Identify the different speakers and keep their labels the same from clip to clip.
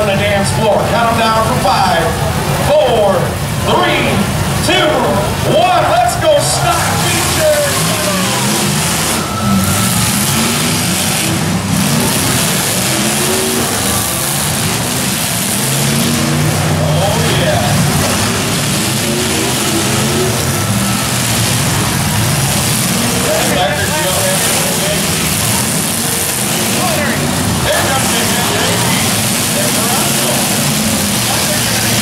Speaker 1: the dance floor. Count them down for 5, 4, 3, 2, 1. Let's go stock features. Oh yeah. Here comes the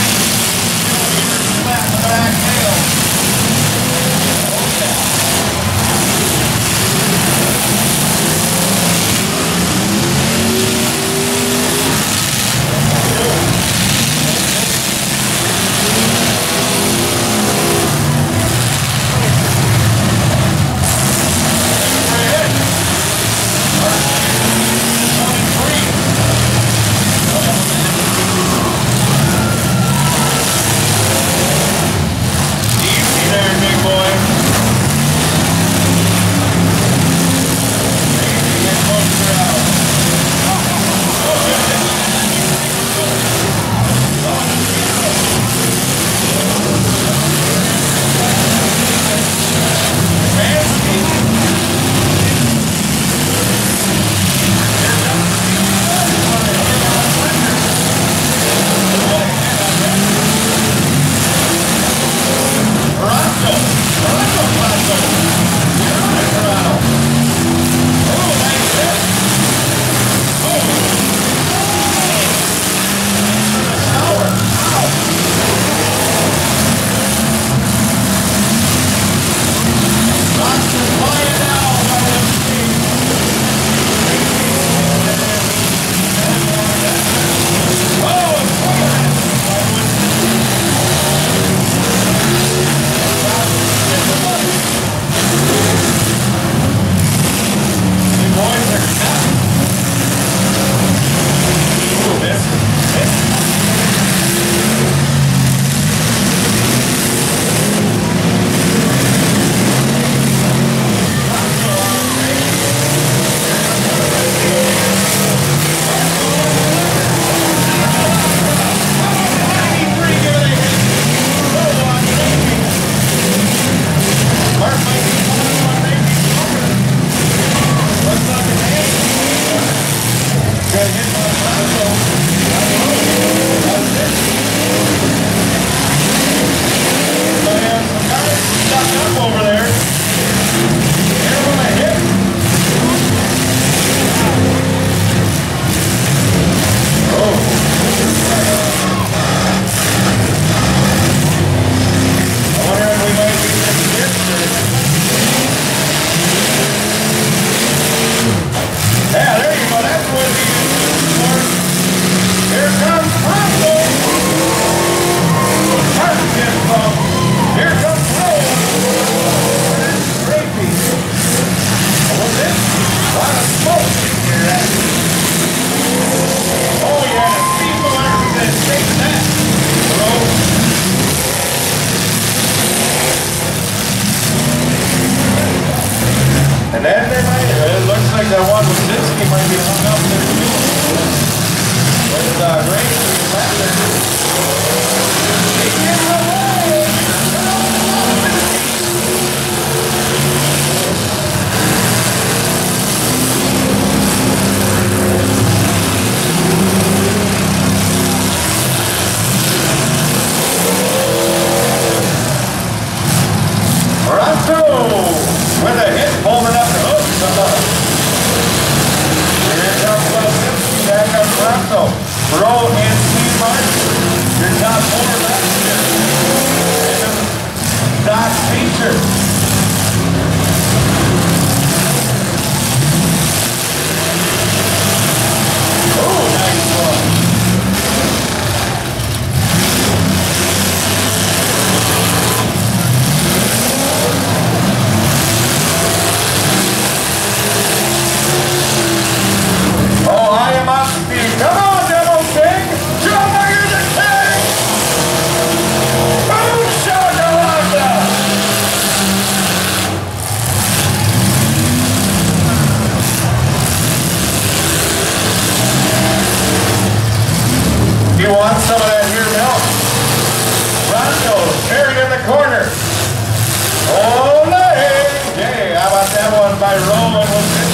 Speaker 1: You want some of that here milk? Bronco, buried in the corner. Oh, hey, how about that one by Roman?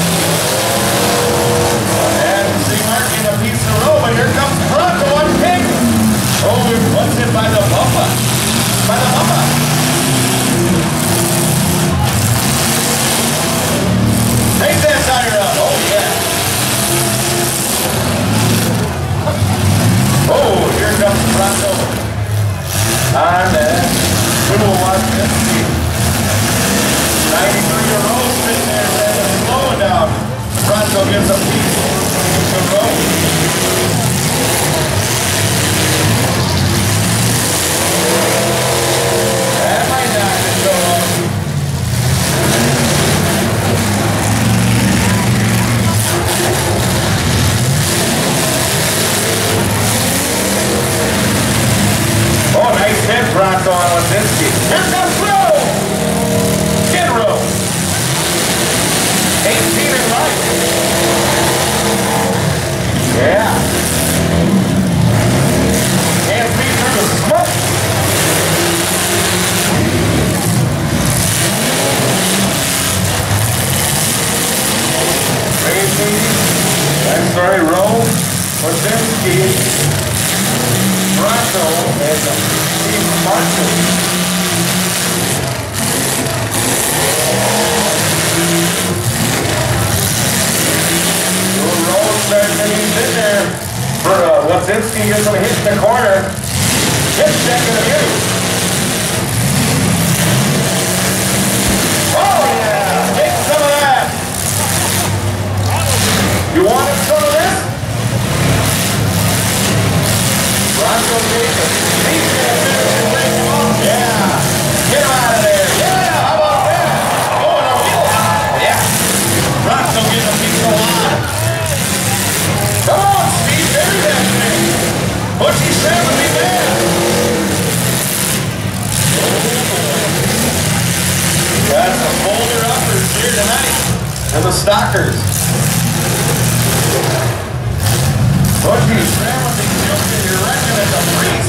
Speaker 1: And see, marking a piece of Roman. Here comes Bronco on kick. Oh, what's it by the bumper? By the bumper. Take that tire out. Oh, yeah. Oh, here comes Bronco. On that. We will watch this. 93-year-old sitting there slowing down. Bronco gives a piece to go. That might not go up. Oh, nice hit, Bronco on Wazinski. Here comes Rowe! Kid Rowe. 18 and right. Yeah. Can't see through the smoke. Crazy. I'm sorry, Rowe. Wazinski. Bronco and Steve Marshall. Roll starts and he's in there for Wazinski gets him a hit in the corner. Hit check in the view. Oh yeah, take some of that. You wanted some of this? Bronco Jacob. Yeah. Get him out of there. Yeah, how about that? Oh, and a wheel. Yeah. Bronco getting a piece of line. Come on, Steve. Bury that thing. Bushy 70 man. Got some folder uppers here tonight. And the Stalkers. Bushy 70 Houston, you're reckoning at the priest.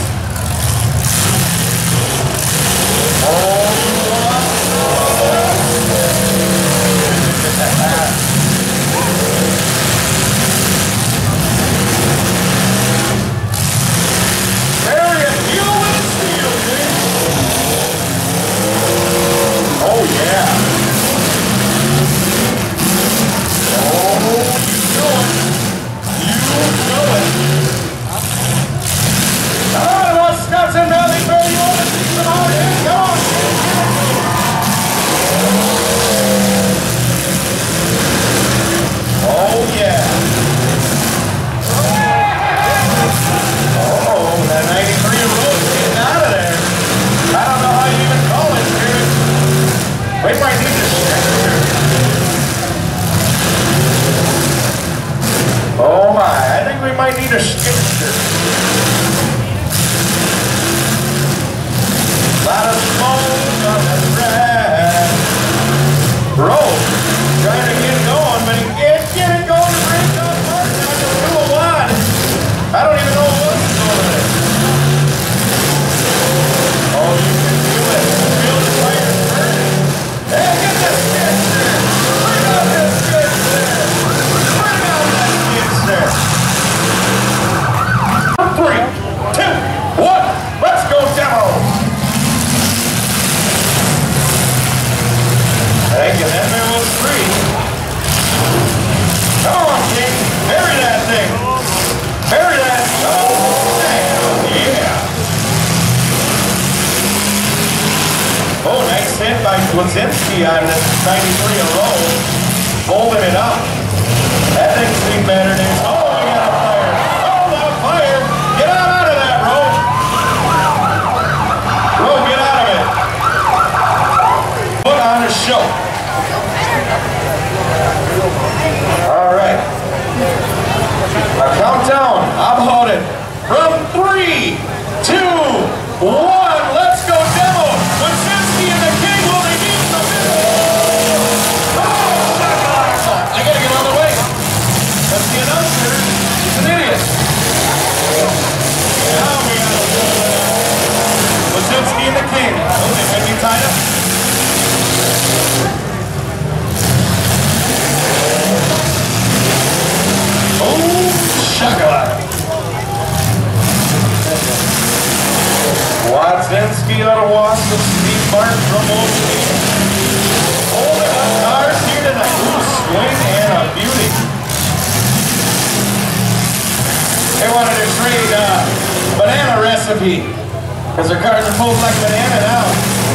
Speaker 1: Might need a skipster. Lot of smoke on the track. Roll. Trying to get going, but he can't get it going to bring down Martin on the 201. I don't even know what's going on. Oh, you can feel it. Feel the fire burning. Hey, get the skipster. Bring out the skipster. Bring out that skipster. 3, 2, 1, let's go demo! Thank you, that man was free. Come on, King, bury that thing. Bury that. Oh, yeah. Oh, nice hit by Wazinski on this 93 a roll. Folding it up. That thing's been better than his. Oh, we got a fire. Oh, a fire. Get out of that, Ro. Ro, get out of it. Put on a show. All right. A countdown. How about it? From 3, 2, 1. Let's go demo. Wazinski and the King will begin the middle. Oh, I gotta get out of the way. Let's get up. tied up. Oh, shakalaka. Watsinski out of Wasp, Steve Martin from Oakley. Holding up cars here tonight. Ooh, swing and a beauty. They wanted to trade banana recipe because their cars are pulled like banana now.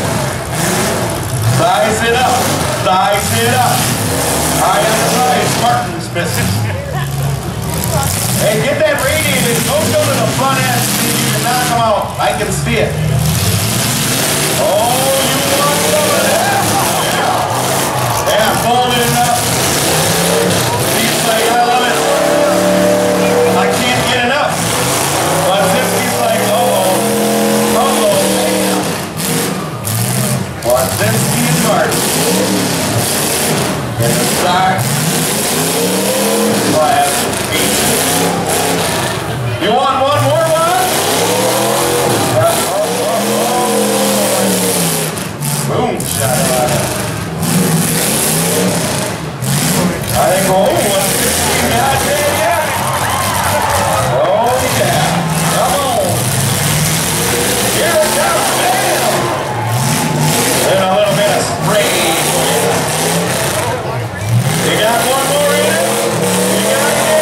Speaker 1: Size it up. Size it up. High on the price. Martin's business. Hey, get that radiated. Don't go to the front end. See if you can knock them out. I can see it. Oh, you want some of that? Yeah. Yeah, fold it up. Seems like I love it. I can't get enough. But Zinsky's like, uh-oh. Uh-oh. Watsinski and Martin. In the stock. Class. You want one more one? Boom, shot it out. I think, God damn, yeah. Oh, yeah. Come on. Here it comes, bam. Then a little bit of spray. You got one more in it? You got it.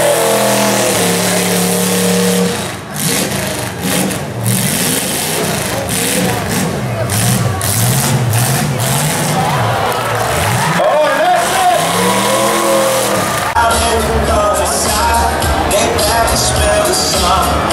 Speaker 2: Smell the sun.